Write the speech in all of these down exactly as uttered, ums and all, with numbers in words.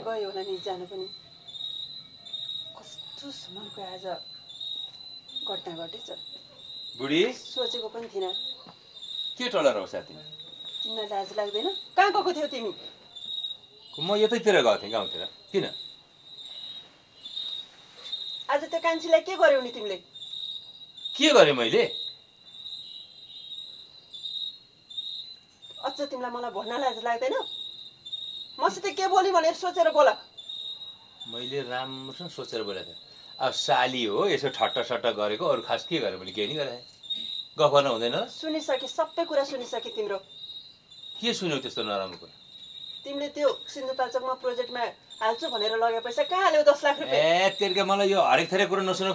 गयो होला नि जानु पनि कस्तो समयको आज घटना घटेछ बुढी सोचेको पनि थिएन के टलर हो साथी तिमीलाई लाज लाग्दैन कहाँ गएको थियौ तिमी म यतैतिर गएको थिएँ गाउँतिर किन आज त्यो कान्छीलाई के गर्यौ नि तिमीले के गरेँ मैले अझ तिमीलाई मलाई भन्न लाज लाग्दैन मसित के बोली भनेर सोचेर बोला मैले राम्रोसँग सोचेर बोलेको थिएँ अब साली हो यसो ठट्टा सट्टा गरेको अरू खास के गरेँ मैले केही नि गरेँ गफ गर्न हुँदैन सुनिसके सबै कुरा सुनिसके तिम्रो के सुन्यौ त्यस्तो नराम्रो कुरा तिमीले त्यो सिन्धुपाल्चोकमा प्रोजेक्टमा हाल्छु भनेर लगे पैसा कहाँ हाल्यौ दस लाख रुपियाँ ए तेरिका मलाई यो हरेक थरी कुरा नसुनौ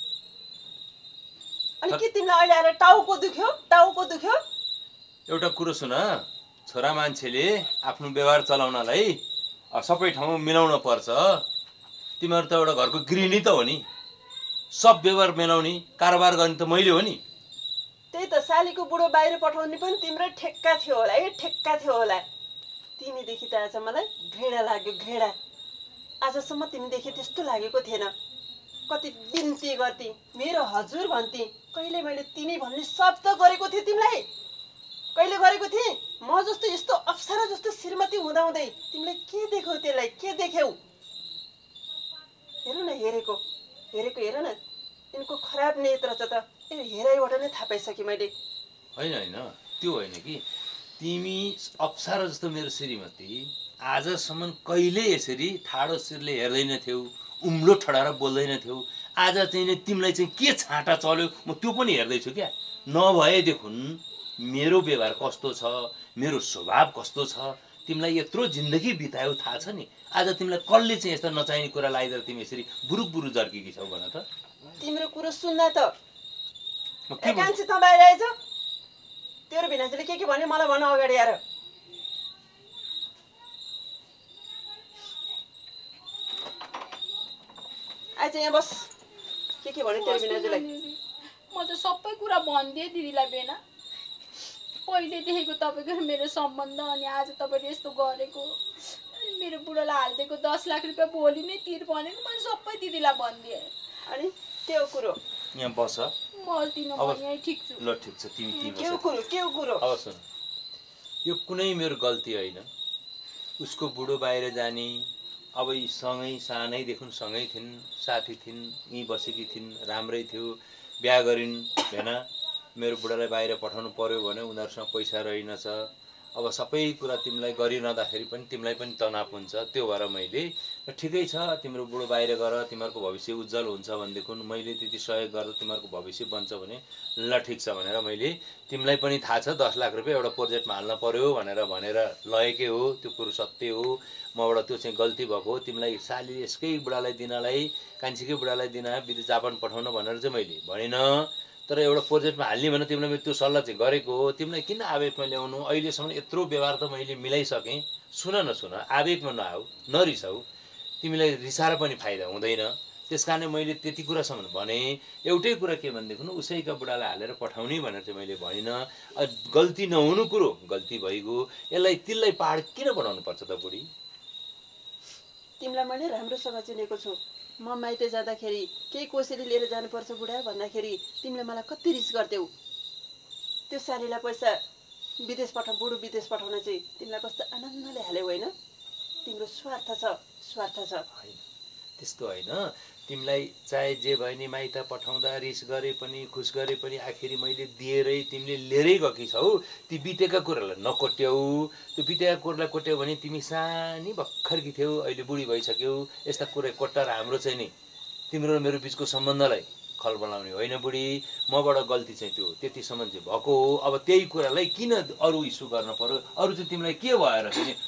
अनि के तिमीलाई अहिले आएर टाउको दुख्यो टाउको दुख्यो एउटा कुरो सुन छोरा मान्छेले आफ्नो व्यवहार चलाउनलाई सबै ठाउँमा मिलाउन पर्छ तिमीहरू त एउटा घरको गृहिणी त हो नि सब व्यवहार मिलाउने कारोबार गर्ने त मैले हो नि त्यही त सालीको बुढो बाहिर पठाउने पनि तिम्रो ठेक्का थियो होला है ठेक्का थियो होला तिमीदेखि त आज मलाई घृणा लाग्यो घृणा आजसम्म तिमीदेखि त्यस्तो लागेको थिएन कति बिन्ती गर्थे मेरो हजुर भन्थे कहिले मैले तिमी भन्ने शब्द गरेको थिएँ तिमीलाई कहिले गरेको थिएँ म जस्तो यस्तो अप्सरा जस्तो श्रीमती हुँदाहुँदै तिमीले के देख्यौ त्यसलाई के देख्यौ हेर न हेरेको हेरेको हेर न यिनको खराब नेत्र छ त हेराइबाट नै थाहा पाइसकेँ मैले होइन होइन त्यो होइन कि तिमी अप्सरा जस्तो मेरो श्रीमती आजसम्म कहिले यसरी ठाडो शिरले हेर्दैनथ्यौ उम्लो ठडाएर बोल्दैनथ्यौ आज चाहिँ नि तिमीलाई चाहिँ के छाँटा चल्यो म त्यो पनि हेर्दैछु क्या नभएदेखि मेरो व्यवहार कस्तो छ मेरो स्वभाव कस्तो छ तिमीलाई यत्रो जिन्दगी बितायौ थाहा छ नि आज तिमीलाई कसले चाहिँ यस्तो नचाहिने कुरा लगाइदिएर तिमी यसरी बुरुक बुरु जर्किकी छौ भन त तिम्रो कुरो सुन्दा त कान्छी त बाहिर आएछ तेरो भिनाजुले के के भन्यो मलाई भन अगाडि आएर आइज यहाँ बस के के भन्यो तेरो भिनाजुलाई म त सबै कुरा भनिदिएँ दिदीलाई बेना पहिलेदेखिको तपाईँको मेरो सम्बन्ध अनि आज तपाईँले यस्तो गरेको मेरो बुढालाई हालिदिएको दस लाख रुपियाँ भोलि नै तिर भनेको मैले सबै दिदीलाई भनिदिएँ अनि त्यो कुरो यहाँ बस बस्दिनँ म यहीँ ठिक छु ल ठिक छ तिमी तिमी के कुरो के कुरो अब सुन यो कुनै मेरो गल्ती होइन उसको बुढो बाहिर जाने अब यी सँगै सानैदेखि सँगै थिइन् साथी थिइन् यहीँ बसेकी थिइन् राम्रै थियो बिहा गरिन् होइन मेरो बुढालाई बाहिर पठाउनु पर्यो भने उनीहरूसँग पैसा रहेनछ अब सबै कुरा तिमीलाई गरिरहँदाखेरि पनि तिमीलाई पनि तनाव हुन्छ त्यो भएर मैले ठिकै छ तिम्रो बुढो बाहिर गएर तिमीहरूको भविष्य उज्जवल हुन्छ भनेदेखि मैले त्यति सहयोग गरेर तिमीहरूको भविष्य बन्छ भने ल ठिक छ भनेर मैले तिमीलाई पनि थाहा छ दस लाख रुपियाँ एउटा प्रोजेक्टमा हाल्न पर्यो भनेर भनेर लगेकै हो त्यो कुरो सत्य हो मबाट त्यो चाहिँ गल्ती भएको हो तिमीलाई साली यसकै बुढालाई दिनलाई कान्छीकै बुढालाई दिन विदेश जापान पठाउन भनेर चाहिँ मैले भनिनँ तर एउटा प्रोजेक्टमा हाल्ने भने तिमीलाई मैले त्यो सल्लाह चाहिँ गरेको हो तिमीलाई किन आवेगमा ल्याउनु अहिलेसम्म यत्रो व्यवहार त मैले मिलाइसकेँ सुन न सुन आवेगमा नआऊ नरिसाऊ तिमीलाई रिसाएर पनि फाइदा हुँदैन त्यस कारणले मैले त्यति कुरासम्म भने एउटै कुरा के भनेदेखि उसैका बुढालाई हालेर पठाउने भनेर चाहिँ मैले भनिनँ गल्ती नहुनु कुरो गल्ती भइगयो यसलाई तिललाई पहाड किन बनाउनु पर्छ त बुढी तिमीलाई मैले राम्रोसँग चिनेको छु म माइते जाँदाखेरि केही कोसेली लिएर जानुपर्छ बुढा भन्दाखेरि तिमीले मलाई कति रिस गर्थ्यौ त्यो सालीलाई पैसा विदेश पठाउ बुढो विदेश पठाउन चाहिँ तिमीलाई कस्तो आनन्दले हाल्यौ होइन तिम्रो स्वार्थ छ स्वार्थ छ होइन त्यस्तो होइन तिमीलाई चाहे जे भयो नि माइत पठाउँदा रिस गरे पनि खुस गरे पनि आखिरी मैले दिएरै तिमीले लिएरै गएकी छौ ती बितेका कुरालाई नकोट्यौ त्यो बितेका कुरालाई कोट्यौ भने तिमी सानी भर्खरकी थियौ अहिले बुढी भइसक्यौ यस्ता कुरा कोट्टाएर हाम्रो चाहिँ नि तिम्रो र मेरो बिचको सम्बन्धलाई खल बनाउने होइन बुढी मबाट गल्ती चाहिँ त्यो त्यतिसम्म चाहिँ भएको हो अब त्यही कुरालाई किन अरू इस्यु गर्न पर्यो अरू चाहिँ तिमीलाई के भएर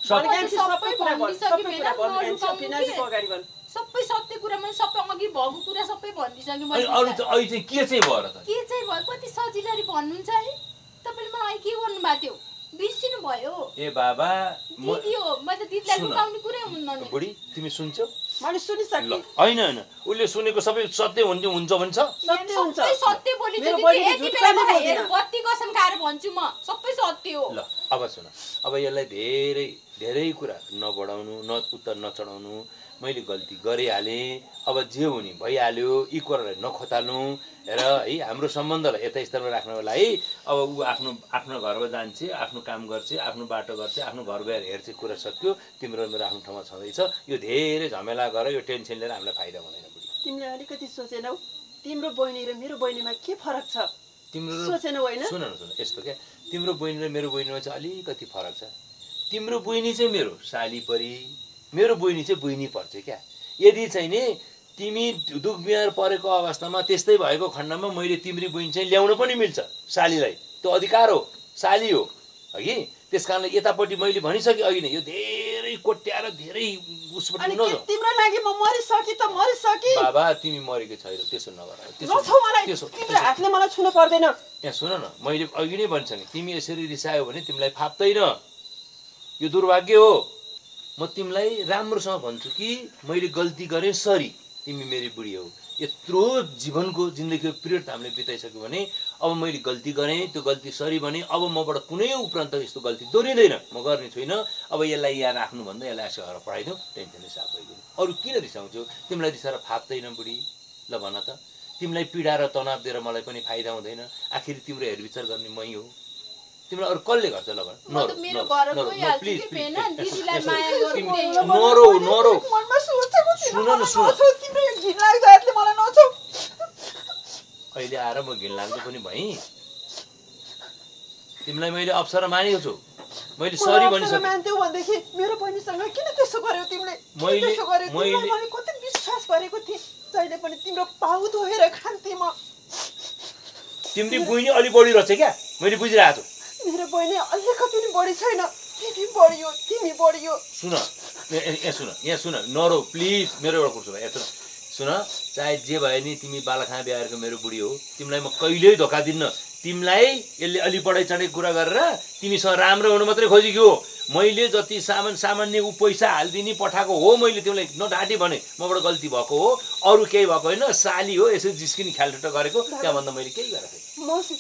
सबै सत्य कुरा मैले सबै अघि भएको कुरा सबै भनिदिइसकेँ मैले अरू चाहिँ अहिले चाहिँ के चाहिँ भएर त के चाहिँ भयो कति सजिलरी भन्नुहुन्छ है तपाईँले मलाई के गर्नु भएको थियो बिर्सिनु भयो ए बाबा दिदी हो म त दिदीलाई लुकाउने कुरै हुन्न नि बुढी तिमी सुन्छौ मैले सुनिसकेँ। ल होइन होइन उसले सुनेको सबै सत्य हुन्छ हुन्छ भन्छ। सत्य हुन्छ। सबै सत्य बोलिन्छ मेरो दिदी, बहिनीले यति झुट बेला पनि म बोल्दिन। हेर बत्ती कसम खाएर भन्छु म सबै सत्य हो। ल अब सुन, अब यसलाई धेरै धेरै कुरा नबढाउनु न उत्तर नचढाउनु। मैले गल्ती गरिहालेँ, अब जे हुने भइहाल्यो, यी कुरालाई नखोताल्नु। हेर है हाम्रो सम्बन्धलाई यता स्तरमा राख्नको लागि अब ऊ आफ्नो आफ्नो घरमा जान्छ, आफ्नो काम गर्छ, आफ्नो बाटो गर्छ, आफ्नो घर गएर हेर्छ, कुरा सकियो। तिम्रो मेरो आफ्नो ठाउँमा छँदैछ। यो धेरै झमेला गरेर यो टेन्सन लिएर हामीलाई फाइदा हुँदैन बुढी। तिमीले अलिकति सोचेनौ तिम्रो बहिनी र मेरो बहिनीमा के फरक छ? तिम्रो सोचेनौ होइन? सुन न सुन, यस्तो क्या, तिम्रो बहिनी र मेरो बहिनीमा चाहिँ अलिकति फरक छ। तिम्रो बहिनी चाहिँ मेरो साली परी, मेरो बहिनी चाहिँ बहिनी पर्छ क्या। यदि चाहिँ नि तिमी दुख बिमार परेको अवस्थामा त्यस्तै भएको खण्डमा मैले तिम्री बहिनी चाहिँ ल्याउन पनि मिल्छ सालीलाई, त्यो अधिकार हो, साली हो हगि। त्यस कारणले यतापट्टि मैले भनिसकेँ अघि नै, यो धेरै कोट्याएर धेरै उसपट्टि अनि नजाऊ। के तिम्रो लागि म मरिसकेँ त मरिसकेँ। बाबा तिमी मरेको छैन, त्यसो नगर। नछौ मलाई, त्यसो तिम्रो हातले मलाई छुन पर्दैन। यहाँ सुन न, मैले अघि नै भनिसकेँ, तिमी यसरी रिसायो भने तिमीलाई फाप्दैन, यो दुर्भाग्य हो। म तिमीलाई राम्रोसँग भन्छु कि मैले गल्ती गरेँ, सरी, तिमी मेरी बुढी हो। यत्रो जीवनको जिन्दगीको पिरियड हामीले बिताइसक्यो भने अब मैले गल्ती गरेँ, त्यो गल्ती सरी भने अब मबाट कुनै उपरान्त यस्तो गल्ती दोहोरिँदैन, म गर्ने छुइनँ। अब यसलाई यहाँ राख्नुभन्दा यसलाई यसो घर पढाइदिउँ, टेन्सनै साफ भइदिउँ। अरू किन रिसाउँछौ? तिमीलाई रिसाएर फाप्दैन बुढी। ल भन त, तिमीलाई पीडा र तनाव दिएर मलाई पनि फाइदा हुँदैन। आखिर तिम्रो हेरविचार गर्ने मै हो, तिमीलाई अरू कसले गर्छ? ल भन। म त मेरो घर गइहाल्छु प्लिज कि प्लिज बेना, दिदीलाई माया गर्दै। नरो नरो मनमा सोचेको थिइनँ, सुन न मलाई सुन, नछौ, तिम्रो यो घिनलाग्दो हातले मलाई नछौ। अहिले आएर म घिनलाग्दो पनि भएँ? तिमीलाई मैले अप्सरा मानेको छु, मैले सरी भनिसकेँ। मान्थ्यौ भनेदेखि मेरो बहिनीसँग किन त्यसो गर्यौ तिमीले? किन मैले- त्यसो गर्यौ? तिमीलाई मैले- मैले कति विश्वास गरेको थिएँ, जहिले पनि तिम्रो पाउ धोएर खान्थेँ म। तिम्री बहिनी अलि बढी रहेछ क्या, मैले बुझिरहेको छु। मेरो बहिनी अलिकति पनि बढी छैन, तिमी बढियो, तिमी बढियो। सुन यहाँ सुन, यहाँ सुन, नरो प्लिज, मेरो एउटा कुरा सुन, यहाँ सुन सुन, चाहे जे भए नि तिमी बालाखाना बिहारको मेरो बुढी हो, तिमीलाई म कहिल्यै धोका दिन्न। तिमीलाई यसले अलि बढाइ चढाइ कुरा गरेर तिमीसँग राम्रो हुनु मात्रै खोजेको हो। मैले जति सामान सामान्य ऊ पैसा हालिदिने पठाएको हो, मैले तिमीलाई नढाँटी भने मबाट गल्ती भएको हो, अरू केही भएको होइन। साली हो, यसरी जिस्किने ख्यालठुट्टा गरेको, त्यहाँभन्दा मैले केही गरेको थिएँ। मसित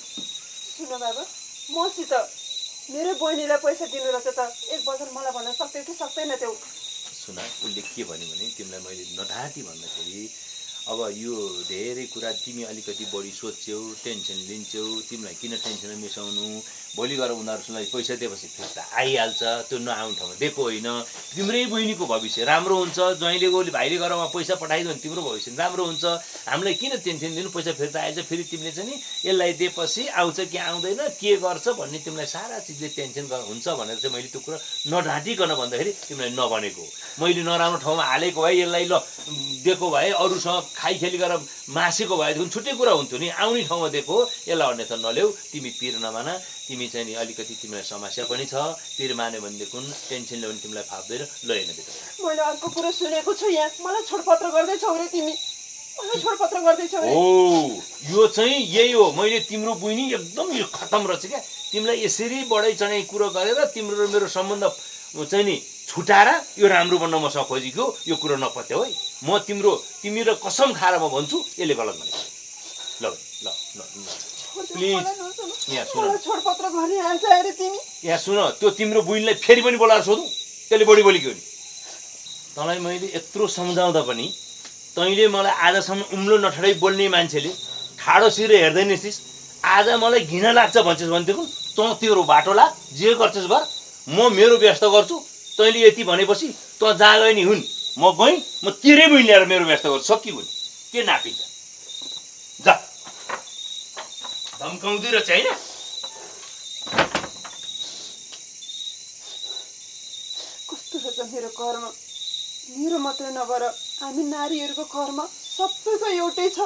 सुन बाबा, मसित मेरो बहिनीलाई पैसा दिनु रहेछ त एक बजार मलाई भन्न सक्थ्यौ कि सक्दैन त्यो? सुन, उसले के भन्यो भने तिमीलाई मैले नढाँटी भन्दाखेरि अब यो धेरै कुरा तिमी अलिकति बढी सोध्छौ, टेन्सन लिन्छौ। तिमीलाई किन टेन्सनमा मिसाउनु? भोलि गएर उनीहरूलाई पैसा दिएपछि फिर्ता आइहाल्छ, त्यो नआउने ठाउँमा दिएको होइन। तिम्रै बहिनीको भविष्य राम्रो हुन्छ, ज्वाइँले गोली भाइले गएर उहाँ पैसा पठाइदियो भने तिम्रो भविष्य राम्रो हुन्छ। हामीलाई किन टेन्सन दिनु? पैसा फिर्ता आइन्छ, फेरि तिमीले चाहिँ नि यसलाई दिएपछि आउँछ कि आउँदैन, के गर्छ भन्ने तिमीलाई सारा चिजले टेन्सन हुन्छ भनेर चाहिँ मैले त्यो कुरा नढाँटिकन भन्दाखेरि तिमीलाई नभनेको हो। मैले नराम्रो ठाउँमा हालेको भए, यसलाई ल दिएको भए, अरूसँग खाइखेली गरेर मासेको भएदेखि छुट्टै कुरा हुन्थ्यो नि। आउने ठाउँमा दिएको हो, यसलाई अन्यथा नल्याऊ। तिमी पिर नमाना, तिमी चाहिँ नि अलिकति तिमीलाई समस्या पनि छ, पिर मान्यो भनेदेखि टेन्सन ल्याउने तिमीलाई फाप्दैन, ल हेर्न भित्र। मैले अर्को कुरो सुनेको छु यहाँ, मलाई छोडपत्र गर्दैछौ रे तिमी, मलाई छोडपत्र गर्दैछौ रे। ओ यो चाहिँ यही हो, मैले तिम्रो बहिनी एकदम यो खतम रहेछ क्या। तिमीलाई यसरी बढाइ चढाइ कुरो गरेर तिम्रो र मेरो सम्बन्ध चाहिँ नि छुटाएर यो राम्रो बन्न मसँग खोजेको, यो कुरो नपत्याउ है। म तिम्रो तिमी र कसम खाएर म भन्छु यसले गलत भनेको। ल ल ल प्लिज यहाँ सुन, मलाई छोडपत्र गर्ने आएछ अरे तिमी। यहाँ सुन, त्यो तिम्रो बहिनीलाई फेरि पनि बोलाएर सोधौँ, त्यसले बढी बोलेको नि। तँलाई मैले यत्रो सम्झाउँदा पनि तैँले मलाई आजसम्म उम्लो नठडाइ बोल्ने मान्छेले ठाडो सिर हेर्दैन थिइस्। आज मलाई घिन लाग्छ भन्छस् भनेदेखि तँ तेरो बाटो ला, जे गर्छस् गर, म मेरो व्यस्त गर्छु। तैँले यति भनेपछि तँ जहाँ गए नि हुन्, म गएँ, म तेरै बहिनी ल्याएर मेरो व्यस्त गर्छु, सकियो नि, के नापिन्छ? जा धम्काउँदै रहेछ होइन? कस्तो रहेछ मेरो कर्म, मेरो मात्रै नभएर हामी नारीहरूको कर्म सबैको एउटै छ।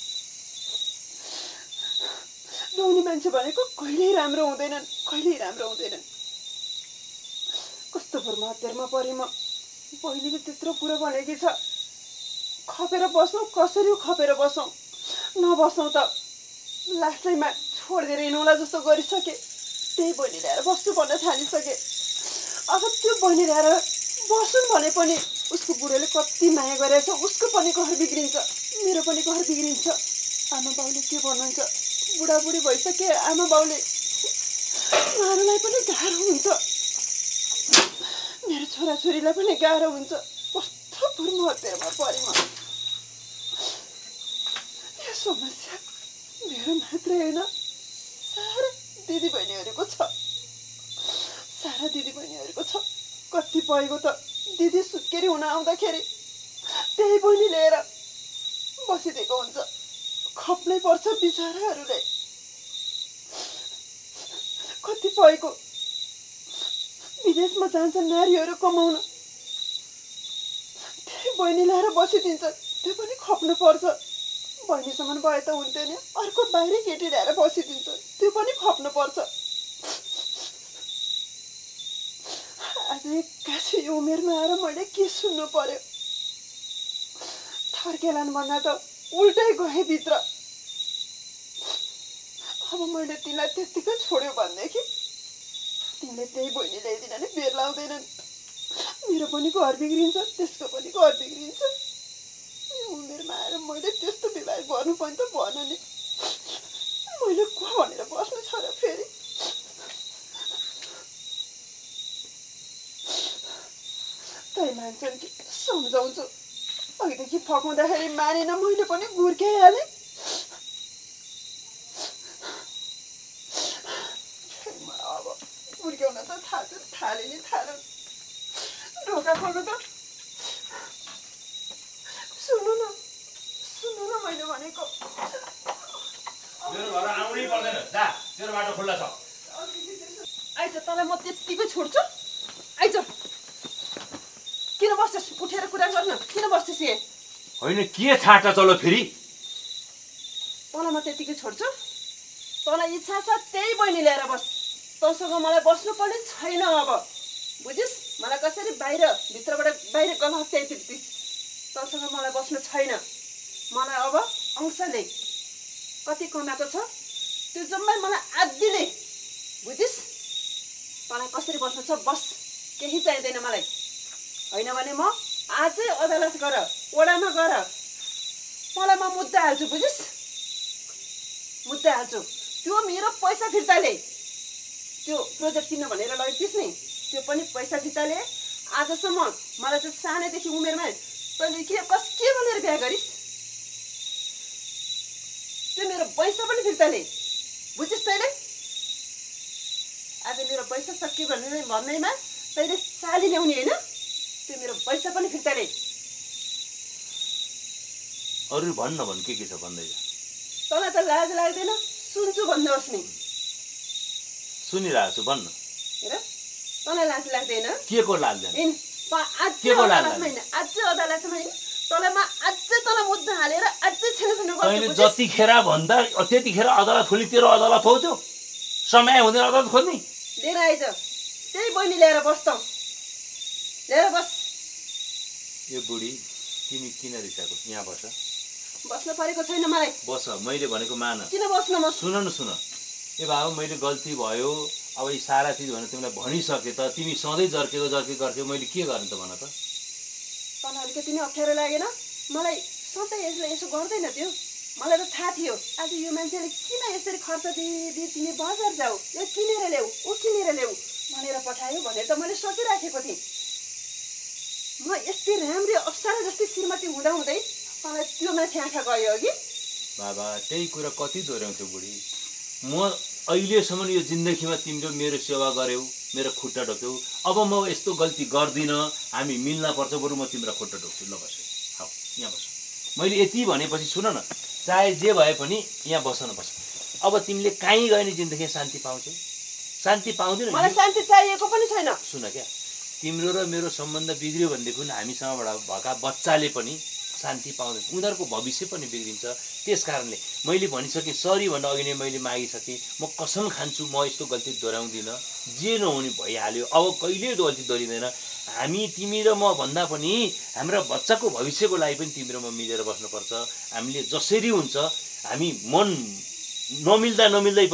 लोग्ने मान्छे भनेको कहिल्यै राम्रो हुँदैनन्, कहिल्यै राम्रो हुँदैनन्। कस्तो भरमा हतियारमा परे म। बहिनीले त्यत्रो कुरो भनेकी छ, खपेर बस्नु, कसरी खपेर बसौँ, नबसौँ त लास्टैमा छोडिदिएर हिँडौँला जस्तो गरिसके। त्यही बहिनी ल्याएर बस्छु भन्न थालिसके। अब त्यो बहिनी ल्याएर बसौँ भने पनि उसको बुढोले कति माया गरेछ, उसको पनि घर बिग्रिन्छ, मेरो पनि घर बिग्रिन्छ। आमा बाउले के भन्नुहुन्छ, बुढाबुढी भइसके आमा बाउले उहाँहरूलाई पनि गाह्रो हुन्छ, मेरो छोराछोरीलाई पनि गाह्रो हुन्छ। कस्तो बुर्म हतेरमा परेँ म। यो समस्या मेरो मात्रै होइन, सारा दिदीबहिनीहरूको छ, सारा दिदीबहिनीहरूको छ। कतिपयको त दिदी सुत्केरी हुन आउँदाखेरि त्यही बहिनी लिएर बसिदिएको हुन्छ। खप्नै पर्छ बिचराहरूले। कतिपयको विदेशमा जान्छन् नारीहरू कमाउन, त्यही बहिनी ल्याएर बसिदिन्छ, त्यो पनि खप्नु पर्छ। बहिनीसम्म भए त हुन्थ्यो नि, अर्को बाहिरै केटी ल्याएर बसिदिन्छ, त्यो पनि खप्नु पर्छ। आज एक्कासी यो उमेरमा आएर मैले के सुन्नु पर्यो। थर्केलान् भन्दा त उल्टै गएँ भित्र। अब मैले तिमीलाई त्यत्तिकै छोड्यो भनेदेखि तिमीले त्यही बहिनी ल्याइदिन नि बेर लाउँदैनन्। मेरो पनि घर बिग्रिन्छ, त्यसको पनि घर बिग्रिन्छ। यो उमेरमा आएर मैले त्यस्तो विवाह गर्नु पनि त भन नि। मैले को भनेर बस्नु छ र फेरि। तै मान्छन् कि सम्झाउँछु। अघिदेखि फकाउँदाखेरि मानेन, मैले पनि गुर्काइहालेँ। अब गुर्काउन त थाल्छु, थाले नि थाल। ढोका खोल्नु त। सुन्नु न, सुन्नु न मैले भनेको। मेरो घर आउनै पर्दैन, जा तेरो बाटो खुल्ला छ। आइज, तँलाई म त्यत्तिकै छोड्छु। आइज, किन बस्छस्? उठेर कुरा गर्न, किन बस्छस् यहाँ? होइन के छाटा चलो फेरि? तँलाई म त्यत्तिकै छोड्छु। तँलाई इच्छा छ त्यही बहिनी ल्याएर बस। तँसँग मलाई बस्नुपर्ने छैन अब, बुझिस्? मलाई कसरी बाहिर भित्रबाट बाहिर गलात्याइ त्यति तँसँग मलाई बस्नु छैन। मलाई अब अंशले कति कमाएको छ त्यो जम्मै मलाई आदि नै, बुझिस्? तँलाई कसरी बस्नु छ बस, केही चाहिँदैन मलाई। होइन भने म आजै अदालत गर, वडामा गर, मलाई म मुद्दा हाल्छु, बुझिस्? मुद्दा हाल्छु। त्यो मेरो पैसा फिर्ता ल्याए, त्यो प्रोजेक्ट किन्न भनेर लगेथिस् नि, त्यो पनि पैसा फिर्ता ल्याए। आजसम्म मलाई चाहिँ सानैदेखि उमेरमा तैँले के कस के भनेर बिहा गरिस्, त्यो मेरो पैसा पनि फिर्ता ल्याए, बुझिस् तैँले? आज मेरो पैसा सक्यो भन्ने भन्दैमा तैँले साली ल्याउने होइन, त्यो मेरो पैसा पनि फिर्ता ल्याए। अरू भन्न भन्, के के छ भन्दैछ? तँलाई त लाज लाग्दैन? सुन्छु भन्नुहोस् नि। सुनिरहेको छु, भन्न। हेर, तँलाई लाज लाग्दैन? के को लाग्दैन? इन अझै के को लाग्दैन? अदालतमा होइन, अझै अदालतमा होइन, तँलाई म अझै तँलाई मुद्दा हालेर अझै छेलछेल तैँले गर्छु। जतिखेर भन्दा त्यतिखेर अदालत खोल्ने तेरो अदालत हो त्यो? समय हुँदैन अदालत खोल्ने? लिएर आइज, त्यही बहिनी ल्याएर बस् त, ल्याएर बस। यो बुढी तिमी किन रिसाएको? यहाँ बस, बस्न परेको छैन मलाई। बस, मैले भनेको मान। किन बस्न? म सुन न सुन, ए बाबु मैले गल्ती भयो, अब यी सारा चिज भनेर तिमीलाई भनिसके त तिमी सधैँ जर्केको जर्के गर्थ्यौ, मैले के गर्ने त भन त? तँलाई अलिकति नै अप्ठ्यारो लागेन? मलाई सधैँ यसले यसो गर्दैन त्यो, मलाई त थाहा थियो। आज यो मान्छेले किन यसरी खर्च दिए, तिमी बजार जाऊ, यो किनेर ल्याऊ, ऊ किनेर ल्याऊ भनेर पठायो भनेर त मैले सोचिराखेको थिएँ। म यस्तै राम्री अप्सरा जस्तै श्रीमती हुँदा हुँदै तँलाई त्यो माथि आँखा गयो अघि। बाबा त्यही कुरा कति दोहोऱ्याउँथ्यो बुढी? म अहिलेसम्म यो जिन्दगीमा तिम्रो मेरो सेवा गऱ्यौ, मेरो खुट्टा ढोक्यौ, अब म यस्तो गल्ती गर्दिनँ, हामी मिल्न पर्छ, बरु म तिम्रो खुट्टा ढोक्छु। ल बस, हौ यहाँ बस। मैले यति भनेपछि सुन न, चाहे जे भए पनि यहाँ बस न बस। अब तिमीले कहीँ गयो भने जिन्दगी शान्ति पाउँछौ? शान्ति पाउँदैन। मलाई शान्ति चाहिएको पनि छैन। सुन क्या, तिम्रो र मेरो सम्बन्ध बिग्रियो भनेदेखि हामीसँगबाट भएका बच्चाले पनि शान्ति पाउँदैन, उनीहरूको भविष्य पनि बिग्रिन्छ। त्यस कारणले मैले भनिसकेँ, सरी भनेर अघि नै मैले मागिसकेँ। म कसम खान्छु म यस्तो गल्ती दोहोऱ्याउँदिनँ, जे नहुने भइहाल्यो, अब कहिले गल्ती दोहोरिँदैन। हामी तिमी र म भन्दा पनि हाम्रो बच्चाको भविष्यको लागि पनि तिमी र म मिलेर बस्नुपर्छ। हामीले जसरी हुन्छ हामी मन नमिल्दा नमिल्दै पनि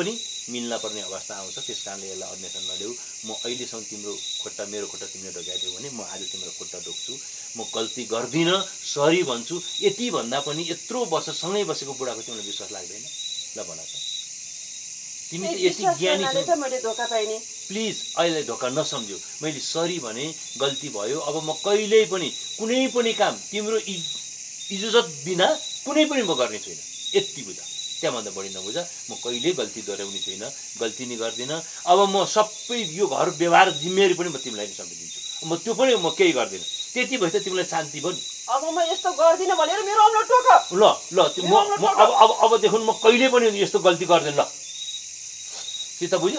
मिल्न पर्ने अवस्था आउँछ। त्यस कारणले यसलाई अन्यथा नदेऊ। म अहिलेसम्म तिम्रो खुट्टा मेरो खुट्टा तिमीले ढोकाएको थियौ भने म आज तिम्रो खुट्टा ढोक्छु। म गल्ती गर्दिनँ, सरी भन्छु। यति भन्दा पनि यत्रो वर्ष सँगै बसेको बुढाको तिमीलाई विश्वास लाग्दैन? ल भन त, तिमी त यति ज्ञानी छौ। मैले धोका पाएँ नि। प्लिज अहिले धोका नसम्झ्यौ। मैले सरी भने गल्ती भयो। अब म कहिल्यै पनि कुनै पनि काम तिम्रो इज्जत बिना कुनै पनि म गर्ने छुइनँ। यति बुझ, त्यहाँभन्दा बढी नबुझ। म कहिल्यै गल्ती दोहोऱ्याउने छुइनँ, गल्ती नि गर्दिनँ। अब म सबै यो घर व्यवहार जिम्मेवारी पनि म तिमीलाई नै सम्झिदिन्छु। म त्यो पनि म केही गर्दिनँ। त्यति भए त तिमीलाई शान्ति भयो नि। अब म यस्तो गर्दिनँ भनेर मेरो औँलो टोक। ल ल म अब अब अबदेखि म कहिल्यै पनि यस्तो गल्ती गर्दिनँ। ल चित्त बुझ्यो?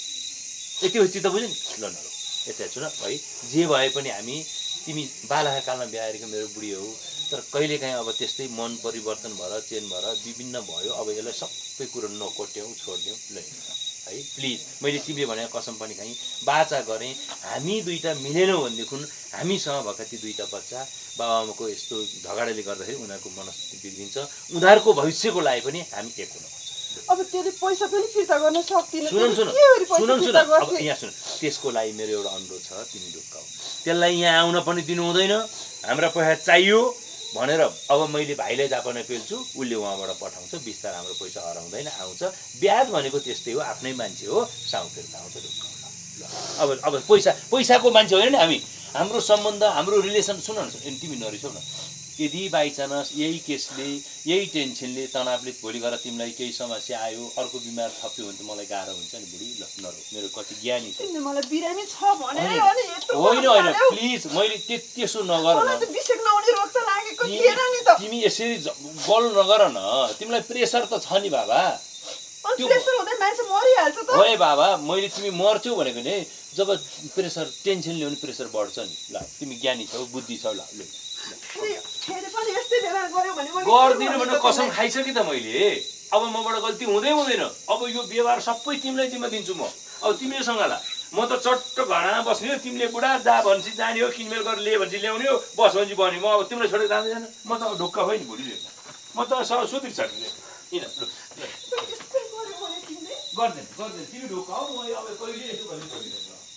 यति हो चित्त बुझ्यो नि? ल ल यता छु न भाइ, जे भए पनि हामी तिमी बालका कालमा बिहा गरेको मेरो बुढी हो। तर कहिलेकाहीँ अब त्यस्तै मन परिवर्तन भएर चेन्ज भएर विभिन्न भयो। अब यसलाई सबै कुरो नकोट्यौँ, छोडिदिउँ ल है। प्लिज, मैले तिमीले भनेको कसम पनि खाएँ, बाचा गरेँ। हामी दुईवटा मिलेनौँ भनेदेखि हामीसँग भएका ती दुईवटा बच्चा बाबाआमाको यस्तो झगडाले गर्दाखेरि उनीहरूको मनस्थिति बिग्रिन्छ। उनीहरूको भविष्यको लागि पनि हामी एक हुनुपर्छ। अब त्यसले पैसा पनि फिर्ता गर्न सक्दिनँ। सुन सुन सुन सुन अब यहाँ सुन, त्यसको लागि मेरो एउटा अनुरोध छ, तिमी ढुक्काऊ। त्यसलाई यहाँ आउन पनि दिनु हुँदैन। हाम्रा पैसा चाहियो भनेर अब मैले भाइलाई जापान पेल्छु, उसले उहाँबाट पठाउँछ। बिस्तारै हाम्रो पैसा हराउँदैन, आउँछ। ब्याज भनेको त्यस्तै हो, आफ्नै मान्छे हो, साउ फिर्ता आउँछ। ढुक्काऊ ल। अब अब पैसा पैसाको मान्छे होइन नि हामी। हाम्रो सम्बन्ध, हाम्रो रिलेसन, सुन न, तिमी नरिसाउ न। यदि बाइचान्स यही केसले, यही टेन्सनले, तनावले भोलि गएर तिमीलाई केही समस्या आयो, अर्को बिमार थप्यो भने त मलाई गाह्रो हुन्छ नि बुढी। ल नरो, मेरो कति ज्ञानी छ। मलाई बिरामी छ भनेर अनि यत्रो होइन होइन प्लिज, मैले त्यसो नगर न। बिसेक नहुने रोग त लागेको थिएन नि त। तिमी यसरी गल नगर न। तिमीलाई प्रेसर त छ नि बाबा। अनि प्रेसर हुँदै मान्छे मरिहाल्छ त। ओए बाबा, मैले तिमी मर्छौ भनेको नि, जब प्रेसर टेन्सन लियो भने प्रेसर बढ्छ नि। ल तिमी ज्ञानी छौ, बुद्धि छौ। ल ल गर्दिनँ भनेर कसम खाइसकेँ त मैले। अब मबाट गल्ती हुँदै हुँदैन। अब यो व्यवहार सबै तिमीलाई जिम्मा दिन्छु म। अब तिमीसँग ला, म त चट्ट घरमा बस्ने हो। तिमीले बुढा जा भन्छ जाने हो, किनमेल गरेर लिए भन्छ ल्याउने हो, बस भन्छ बने। म अब तिमीलाई छोडेर जाँदैन। म त ढुक्क भयो नि भोलि। म त सुधिर्सकेँ किन गर्दैन गर्दैन। तिमी ढुक्क हो, म अब कहिले यसो गर्ने छोडिदिनु।